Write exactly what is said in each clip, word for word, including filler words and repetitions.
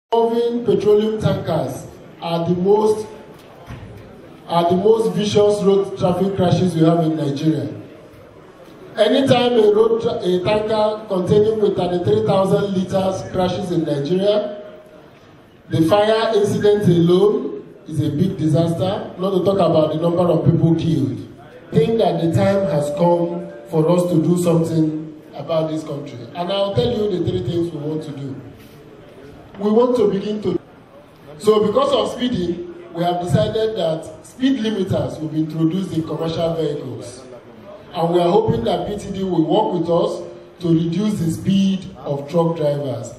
Involving petroleum tankers are the most are the most vicious road traffic crashes we have in Nigeria. Anytime a road a tanker containing with thirty-three thousand liters crashes in Nigeria, the fire incident alone is a big disaster, not to talk about the number of people killed. I think that the time has come for us to do something about this country. And I'll tell you the three things we want to do. We want to begin to... So because of speeding, we have decided that speed limiters will be introduced in commercial vehicles. And we are hoping that P T D will work with us to reduce the speed of truck drivers.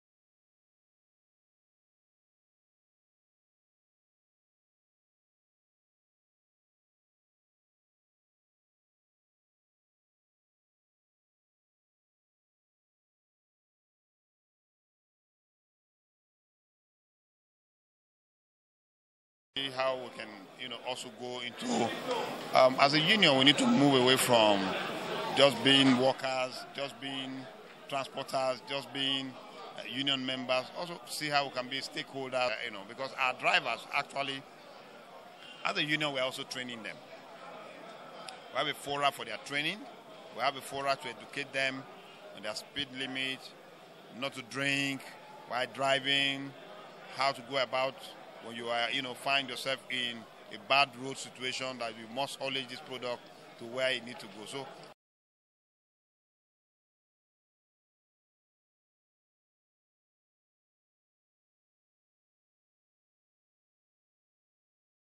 How we can, you know, also go into, um, as a union, we need to move away from just being workers, just being transporters, just being uh, union members. Also see how we can be stakeholders, you know, because our drivers actually, as a union, we're also training them. We have a fora for their training. We have a fora to educate them on their speed limit, not to drink while driving, how to go about when you are, you know, find yourself in a bad road situation, that you must haulage this product to where you need to go. So